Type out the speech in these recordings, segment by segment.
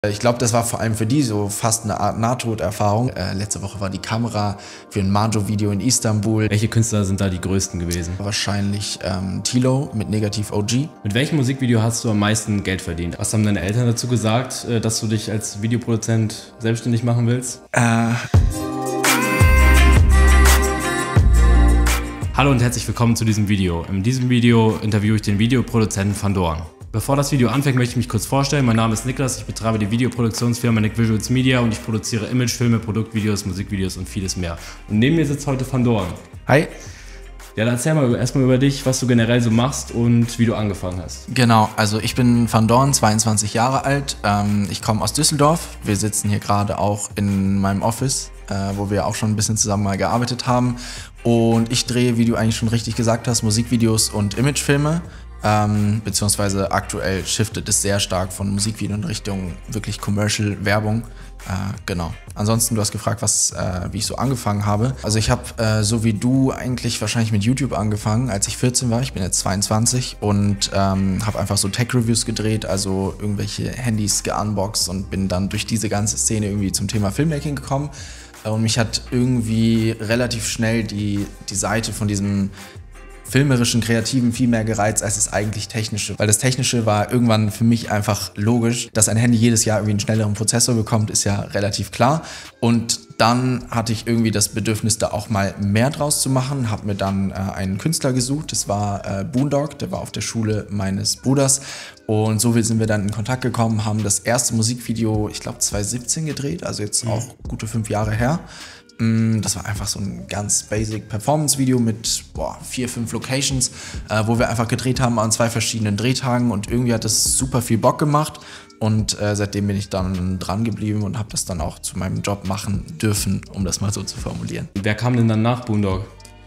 Ich glaube, das war vor allem für die so fast eine Art Nahtoderfahrung. Letzte Woche war die Kamera für ein Majo-Video in Istanbul. Welche Künstler sind da die größten gewesen? Wahrscheinlich Tilo mit Negativ OG. Mit welchem Musikvideo hast du am meisten Geld verdient? Was haben deine Eltern dazu gesagt, dass du dich als Videoproduzent selbstständig machen willst? Hallo und herzlich willkommen zu diesem Video. In diesem Video interviewe ich den Videoproduzenten Van Doorn. Bevor das Video anfängt, möchte ich mich kurz vorstellen. Mein Name ist Niklas, ich betreibe die Videoproduktionsfirma Nick Visuals Media und ich produziere Imagefilme, Produktvideos, Musikvideos und vieles mehr. Und neben mir sitzt heute Van Doorn. Hi. Ja, dann erzähl mal erstmal über dich, was du generell so machst und wie du angefangen hast. Genau, also ich bin Van Doorn, 22 Jahre alt. Ich komme aus Düsseldorf. Wir sitzen hier gerade auch in meinem Office, wo wir auch schon ein bisschen zusammen mal gearbeitet haben. Und ich drehe, wie du eigentlich schon richtig gesagt hast, Musikvideos und Imagefilme. Beziehungsweise aktuell shiftet es sehr stark von Musikvideo in Richtung wirklich Commercial-Werbung. Genau. Ansonsten, du hast gefragt, wie ich so angefangen habe. Also ich habe, so wie du, eigentlich wahrscheinlich mit YouTube angefangen, als ich 14 war. Ich bin jetzt 22 und habe einfach so Tech-Reviews gedreht, also irgendwelche Handys geunboxed und bin dann durch diese ganze Szene irgendwie zum Thema Filmmaking gekommen. Und mich hat irgendwie relativ schnell die Seite von diesem filmerischen, kreativen viel mehr gereizt als das eigentlich Technische. Weil das Technische war irgendwann für mich einfach logisch. Dass ein Handy jedes Jahr irgendwie einen schnelleren Prozessor bekommt, ist ja relativ klar. Und dann hatte ich irgendwie das Bedürfnis, da auch mal mehr draus zu machen. Habe mir dann einen Künstler gesucht, das war Boondog, der war auf der Schule meines Bruders. Und so sind wir dann in Kontakt gekommen, haben das erste Musikvideo, ich glaube 2017 gedreht, also jetzt auch gute 5 Jahre her. Das war einfach so ein ganz basic Performance-Video mit 4, 5 Locations, wo wir einfach gedreht haben an 2 verschiedenen Drehtagen und irgendwie hat das super viel Bock gemacht und seitdem bin ich dann dran geblieben und habe das dann auch zu meinem Job machen dürfen, um das mal so zu formulieren. Wer kam denn dann nach Boondog?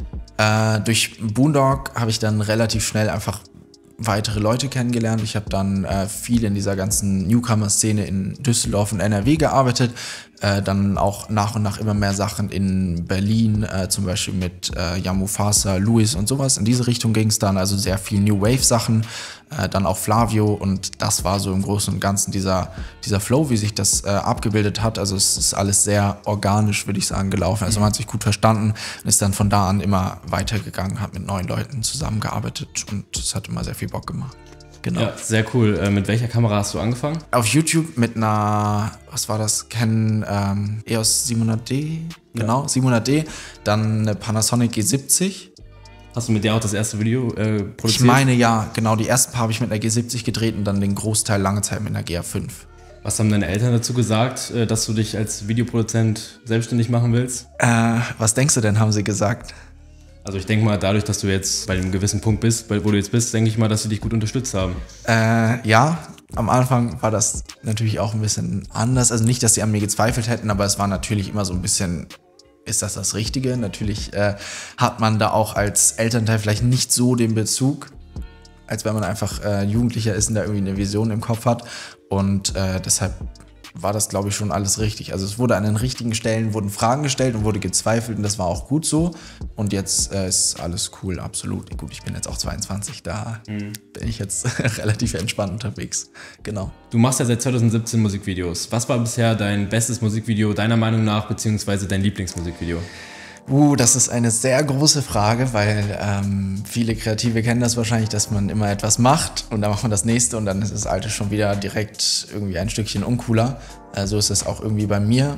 Durch Boondog habe ich dann relativ schnell einfach weitere Leute kennengelernt. Ich habe dann viel in dieser ganzen Newcomer-Szene in Düsseldorf und NRW gearbeitet. Dann auch nach und nach immer mehr Sachen in Berlin, zum Beispiel mit Jan Mufasa, Luis und sowas. In diese Richtung ging es dann, also sehr viel New Wave-Sachen. Dann auch Flavio und das war so im Großen und Ganzen dieser Flow, wie sich das abgebildet hat. Also es ist alles sehr organisch, würde ich sagen, gelaufen. Also man hat sich gut verstanden und ist dann von da an immer weitergegangen, hat mit neuen Leuten zusammengearbeitet und es hat immer sehr viel Bock gemacht. Genau. Ja, sehr cool. Mit welcher Kamera hast du angefangen? Auf YouTube mit einer, was war das, Canon EOS 700D, genau, 700D, dann eine Panasonic G70. Hast du mit der auch das erste Video produziert? Ich meine ja, genau, die ersten paar habe ich mit einer G70 gedreht und dann den Großteil lange Zeit mit einer GA5. Was haben deine Eltern dazu gesagt, dass du dich als Videoproduzent selbstständig machen willst? Was denkst du denn, haben sie gesagt? Also ich denke mal, dadurch, dass du jetzt bei einem gewissen Punkt bist, wo du jetzt bist, denke ich mal, dass sie dich gut unterstützt haben. Ja, am Anfang war das natürlich auch ein bisschen anders. Also nicht, dass sie an mir gezweifelt hätten, aber es war natürlich immer so ein bisschen, ist das Richtige? Natürlich hat man da auch als Elternteil vielleicht nicht so den Bezug, als wenn man einfach Jugendlicher ist und da irgendwie eine Vision im Kopf hat. Und deshalb war das, glaube ich, schon alles richtig. Also es wurde an den richtigen Stellen, wurden Fragen gestellt und wurde gezweifelt und das war auch gut so. Und jetzt ist alles cool, absolut. Gut, ich bin jetzt auch 22, da bin ich jetzt relativ entspannt unterwegs. Genau. Du machst ja seit 2017 Musikvideos. Was war bisher dein bestes Musikvideo deiner Meinung nach, beziehungsweise dein Lieblingsmusikvideo? Das ist eine sehr große Frage, weil viele Kreative kennen das wahrscheinlich, dass man immer etwas macht und dann macht man das nächste und dann ist das alte schon wieder direkt irgendwie ein Stückchen uncooler. So ist es auch irgendwie bei mir.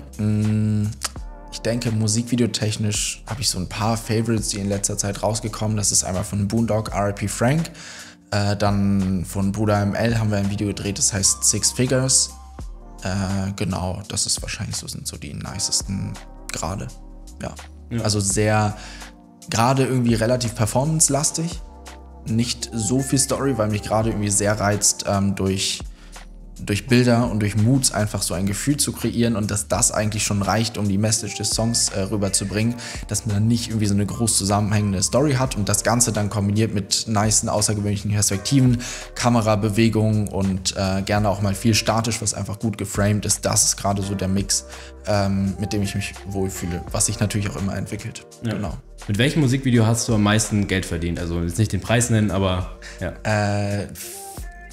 Ich denke, musikvideotechnisch habe ich so ein paar Favorites, die in letzter Zeit rausgekommen. Das ist einmal von Boondog, R.I.P. Frank. Dann von Bruder ML haben wir ein Video gedreht, das heißt Six Figures. Genau, das ist wahrscheinlich sind so die nicesten gerade. Ja. Also sehr, gerade irgendwie relativ performance-lastig, nicht so viel Story, weil mich gerade irgendwie sehr reizt, durch Bilder und durch Moods einfach so ein Gefühl zu kreieren und dass das eigentlich schon reicht, um die Message des Songs rüberzubringen, dass man dann nicht irgendwie so eine groß zusammenhängende Story hat und das Ganze dann kombiniert mit nicen, außergewöhnlichen Perspektiven, Kamerabewegungen und gerne auch mal viel statisch, was einfach gut geframed ist. Das ist gerade so der Mix, mit dem ich mich wohlfühle, was sich natürlich auch immer entwickelt. Ja. Genau. Mit welchem Musikvideo hast du am meisten Geld verdient? Also jetzt nicht den Preis nennen, aber ja.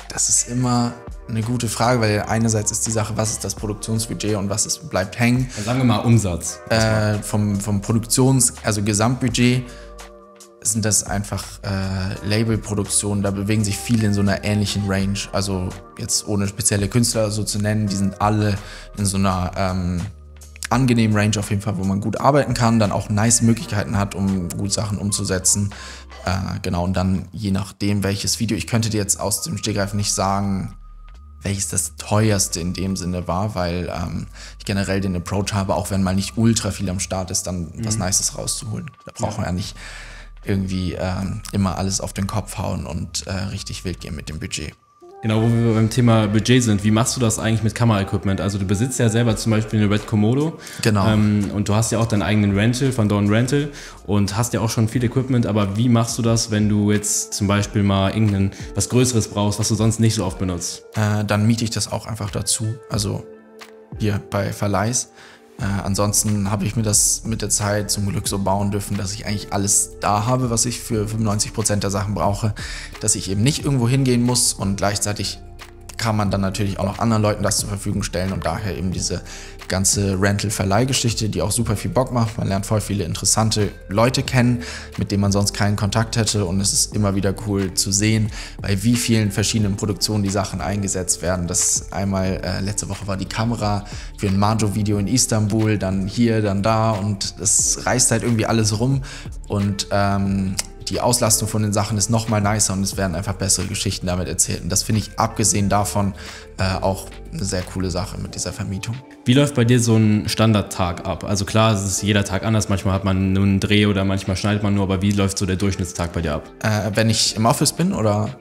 Das ist immer eine gute Frage, weil einerseits ist die Sache, was ist das Produktionsbudget und was bleibt hängen. Ja, sagen wir mal Umsatz. Vom also Gesamtbudget sind das einfach Labelproduktionen, da bewegen sich viele in so einer ähnlichen Range. Also jetzt ohne spezielle Künstler so zu nennen, die sind alle in so einer angenehmen Range auf jeden Fall, wo man gut arbeiten kann, dann auch nice Möglichkeiten hat, um gut Sachen umzusetzen. Genau, und dann je nachdem, welches Video, ich könnte dir jetzt aus dem Stegreif nicht sagen, welches das teuerste in dem Sinne war, weil ich generell den Approach habe, auch wenn mal nicht ultra viel am Start ist, dann was Nices rauszuholen. Da braucht man ja nicht irgendwie immer alles auf den Kopf hauen und richtig wild gehen mit dem Budget. Genau, wo wir beim Thema Budget sind, wie machst du das eigentlich mit Kameraequipment? Also du besitzt ja selber zum Beispiel eine Red Komodo. Genau. Und du hast ja auch deinen eigenen Rental von Dawn Rental und hast ja auch schon viel Equipment, aber wie machst du das, wenn du jetzt zum Beispiel mal was Größeres brauchst, was du sonst nicht so oft benutzt? Dann miete ich das auch einfach dazu, also hier bei Verleihs. Ansonsten habe ich mir das mit der Zeit zum Glück so bauen dürfen, dass ich eigentlich alles da habe, was ich für 95% der Sachen brauche, dass ich eben nicht irgendwo hingehen muss und gleichzeitig kann man dann natürlich auch noch anderen Leuten das zur Verfügung stellen und daher eben diese ganze Rental-Verleihgeschichte, die auch super viel Bock macht. Man lernt voll viele interessante Leute kennen, mit denen man sonst keinen Kontakt hätte und es ist immer wieder cool zu sehen, bei wie vielen verschiedenen Produktionen die Sachen eingesetzt werden. Das einmal, letzte Woche war die Kamera für ein Majo-Video in Istanbul, dann hier, dann da und es reißt halt irgendwie alles rum und die Auslastung von den Sachen ist nochmal nicer und es werden einfach bessere Geschichten damit erzählt. Und das finde ich abgesehen davon auch eine sehr coole Sache mit dieser Vermietung. Wie läuft bei dir so ein Standardtag ab? Also klar, es ist jeder Tag anders, manchmal hat man nur einen Dreh oder manchmal schneidet man nur, aber wie läuft so der Durchschnittstag bei dir ab? Wenn ich im Office bin oder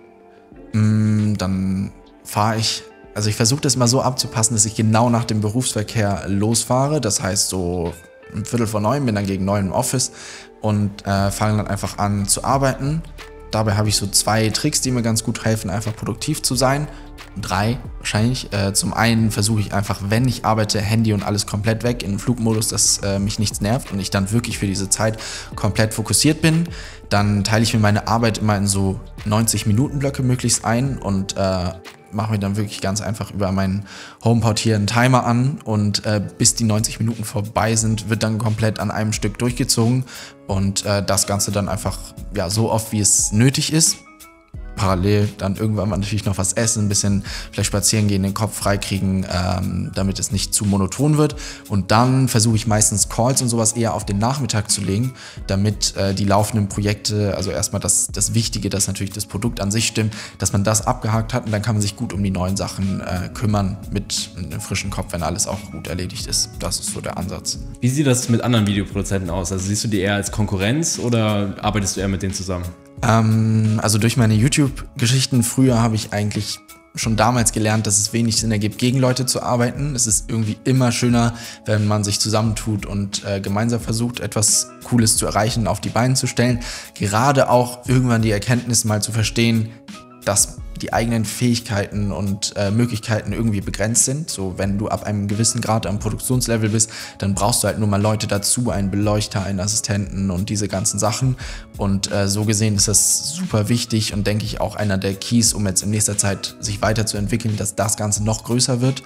dann fahre ich, also ich versuche das mal so abzupassen, dass ich genau nach dem Berufsverkehr losfahre. Das heißt so 8:45 bin dann gegen 9 im Office und fange dann einfach an zu arbeiten. Dabei habe ich so 2 Tricks, die mir ganz gut helfen, einfach produktiv zu sein. 3 wahrscheinlich. Zum einen versuche ich einfach, wenn ich arbeite, Handy und alles komplett weg in den Flugmodus, dass mich nichts nervt und ich dann wirklich für diese Zeit komplett fokussiert bin. Dann teile ich mir meine Arbeit immer in so 90-Minuten-Blöcke möglichst ein und mache mir dann wirklich ganz einfach über meinen HomePod hier einen Timer an und bis die 90 Minuten vorbei sind, wird dann komplett an einem Stück durchgezogen und das Ganze dann einfach ja, so oft, wie es nötig ist. Parallel dann irgendwann mal natürlich noch was essen, ein bisschen vielleicht spazieren gehen, den Kopf freikriegen, damit es nicht zu monoton wird. Und dann versuche ich meistens Calls und sowas eher auf den Nachmittag zu legen, damit die laufenden Projekte, also erstmal das Wichtige, dass natürlich das Produkt an sich stimmt, dass man das abgehakt hat und dann kann man sich gut um die neuen Sachen kümmern mit einem frischen Kopf, wenn alles auch gut erledigt ist. Das ist so der Ansatz. Wie sieht das mit anderen Videoproduzenten aus? Also siehst du die eher als Konkurrenz oder arbeitest du eher mit denen zusammen? Also durch meine YouTube-Geschichten früher habe ich eigentlich schon damals gelernt, dass es wenig Sinn ergibt, gegen Leute zu arbeiten. Es ist irgendwie immer schöner, wenn man sich zusammentut und gemeinsam versucht, etwas Cooles zu erreichen, auf die Beine zu stellen. Gerade auch irgendwann die Erkenntnis mal zu verstehen, dass die eigenen Fähigkeiten und Möglichkeiten irgendwie begrenzt sind. So, wenn du ab einem gewissen Grad am Produktionslevel bist, dann brauchst du halt nur mal Leute dazu, einen Beleuchter, einen Assistenten und diese ganzen Sachen. Und so gesehen ist das super wichtig und denke ich auch einer der Keys, um jetzt in nächster Zeit sich weiterzuentwickeln, dass das Ganze noch größer wird.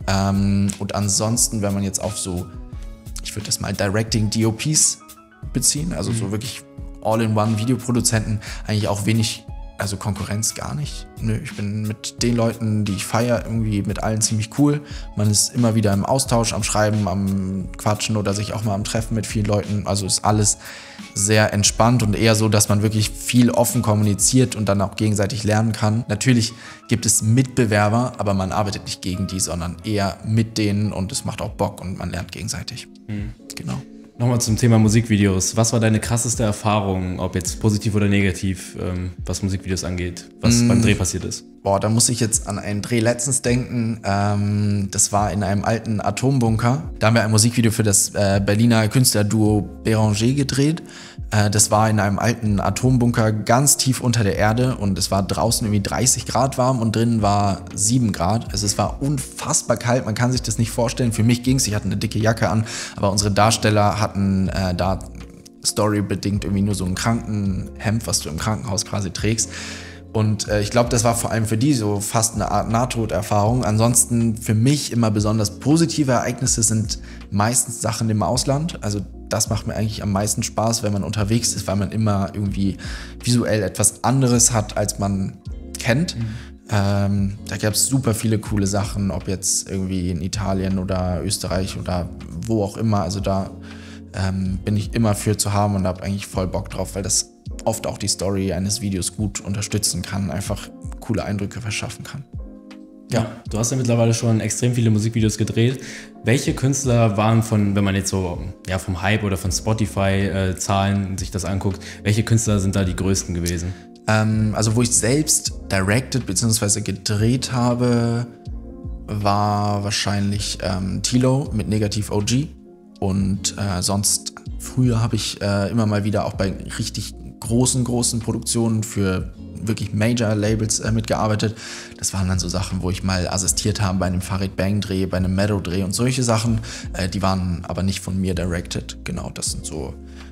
Und ansonsten, wenn man jetzt auf so, ich würde das mal Directing-DOPs beziehen, also so wirklich All-in-One-Videoproduzenten, eigentlich auch wenig. Also Konkurrenz gar nicht. Nö, ich bin mit den Leuten, die ich feiere, irgendwie mit allen ziemlich cool. Man ist immer wieder im Austausch, am Schreiben, am Quatschen oder sich auch mal am Treffen mit vielen Leuten. Also ist alles sehr entspannt und eher so, dass man wirklich viel offen kommuniziert und dann auch gegenseitig lernen kann. Natürlich gibt es Mitbewerber, aber man arbeitet nicht gegen die, sondern eher mit denen und es macht auch Bock und man lernt gegenseitig. Genau. Nochmal zum Thema Musikvideos. Was war deine krasseste Erfahrung, ob jetzt positiv oder negativ, was Musikvideos angeht, was beim Dreh passiert ist? Boah, da muss ich jetzt an einen Dreh letztens denken. Das war in einem alten Atombunker. Da haben wir ein Musikvideo für das Berliner Künstlerduo Béranger gedreht. Das war in einem alten Atombunker ganz tief unter der Erde und es war draußen irgendwie 30 Grad warm und drinnen war 7 Grad. Also es war unfassbar kalt, man kann sich das nicht vorstellen. Für mich ging's, ich hatte eine dicke Jacke an, aber unsere Darsteller hatten da storybedingt irgendwie nur so ein Krankenhemd, was du im Krankenhaus quasi trägst. Und ich glaube, das war vor allem für die so fast eine Art Nahtoderfahrung. Ansonsten für mich immer besonders positive Ereignisse sind meistens Sachen im Ausland. Also das macht mir eigentlich am meisten Spaß, wenn man unterwegs ist, weil man immer irgendwie visuell etwas anderes hat, als man kennt. Da gab es super viele coole Sachen, ob jetzt irgendwie in Italien oder Österreich oder wo auch immer. Also da bin ich immer für zu haben und habe eigentlich voll Bock drauf, weil das oft auch die Story eines Videos gut unterstützen kann, einfach coole Eindrücke verschaffen kann. Ja, du hast ja mittlerweile schon extrem viele Musikvideos gedreht. Welche Künstler waren wenn man jetzt so vom Hype oder von Spotify-Zahlen sich das anguckt, welche Künstler sind da die größten gewesen? Also wo ich selbst directed bzw. gedreht habe, war wahrscheinlich Tilo mit Negativ OG. Und sonst, früher habe ich immer mal wieder auch bei richtig großen Produktionen für wirklich Major-Labels mitgearbeitet. Das waren dann so Sachen, wo ich mal assistiert habe bei einem Farid Bang-Dreh, bei einem Meadow-Dreh und solche Sachen. Die waren aber nicht von mir directed. Genau, das sind so,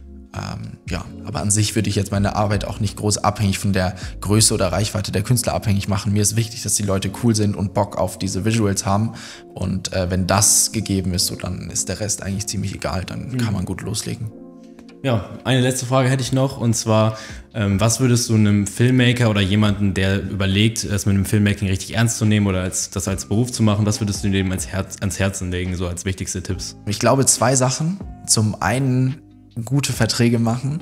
aber an sich würde ich jetzt meine Arbeit auch nicht groß abhängig von der Größe oder Reichweite der Künstler abhängig machen. Mir ist wichtig, dass die Leute cool sind und Bock auf diese Visuals haben. Und wenn das gegeben ist, so, dann ist der Rest eigentlich ziemlich egal. Dann kann man gut loslegen. Ja, eine letzte Frage hätte ich noch, und zwar, was würdest du einem Filmmaker oder jemanden, der überlegt, es mit dem Filmmaking richtig ernst zu nehmen oder das als Beruf zu machen, was würdest du dem ans Herzen legen, so als wichtigste Tipps? Ich glaube 2 Sachen. Zum einen gute Verträge machen.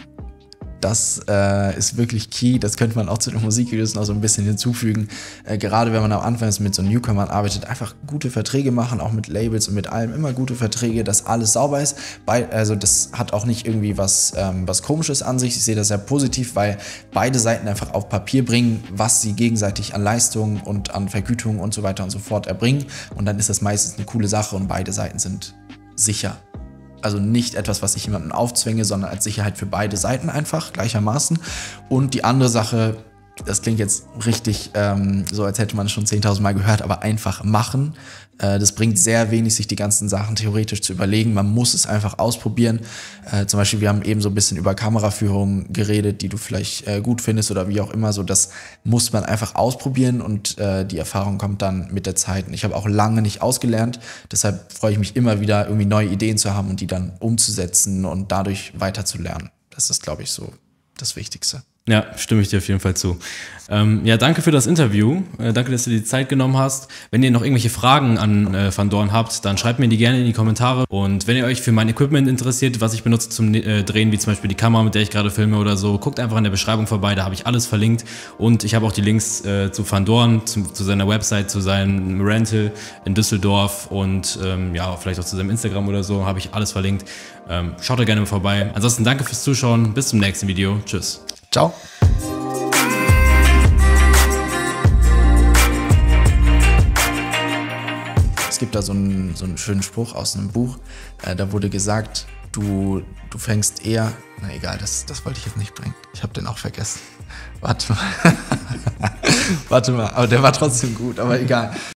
Das ist wirklich key. Das könnte man auch zu den Musikvideos noch so ein bisschen hinzufügen. Gerade wenn man am Anfang mit so Newcomern arbeitet, einfach gute Verträge machen, auch mit Labels und mit allem. Immer gute Verträge, dass alles sauber ist. Also das hat auch nicht irgendwie was Komisches an sich. Ich sehe das sehr positiv, weil beide Seiten einfach auf Papier bringen, was sie gegenseitig an Leistungen und an Vergütung und so weiter und so fort erbringen. Und dann ist das meistens eine coole Sache und beide Seiten sind sicher. Also nicht etwas, was ich jemandem aufzwinge, sondern als Sicherheit für beide Seiten einfach gleichermaßen. Und die andere Sache, das klingt jetzt richtig so, als hätte man es schon 10.000 Mal gehört, aber einfach machen. Das bringt sehr wenig, sich die ganzen Sachen theoretisch zu überlegen. Man muss es einfach ausprobieren. Zum Beispiel, wir haben eben so ein bisschen über Kameraführung geredet, die du vielleicht gut findest oder wie auch immer. So, das muss man einfach ausprobieren und die Erfahrung kommt dann mit der Zeit. Und ich habe auch lange nicht ausgelernt. Deshalb freue ich mich immer wieder, irgendwie neue Ideen zu haben und die dann umzusetzen und dadurch weiter zu lernen. Das ist, glaube ich, so das Wichtigste. Ja, stimme ich dir auf jeden Fall zu. Danke für das Interview. Danke, dass du dir die Zeit genommen hast. Wenn ihr noch irgendwelche Fragen an Van Doorn habt, dann schreibt mir die gerne in die Kommentare. Und wenn ihr euch für mein Equipment interessiert, was ich benutze zum Drehen, wie zum Beispiel die Kamera, mit der ich gerade filme oder so, guckt einfach in der Beschreibung vorbei, da habe ich alles verlinkt. Und ich habe auch die Links zu Van Doorn, zu seiner Website, zu seinem Rental in Düsseldorf und vielleicht auch zu seinem Instagram oder so, habe ich alles verlinkt. Schaut da gerne mal vorbei. Ansonsten danke fürs Zuschauen. Bis zum nächsten Video. Tschüss. Ciao. Es gibt da so einen schönen Spruch aus einem Buch, da wurde gesagt, du fängst eher, na egal, das wollte ich jetzt nicht bringen, ich habe den auch vergessen. Warte mal, aber der war trotzdem gut, aber egal.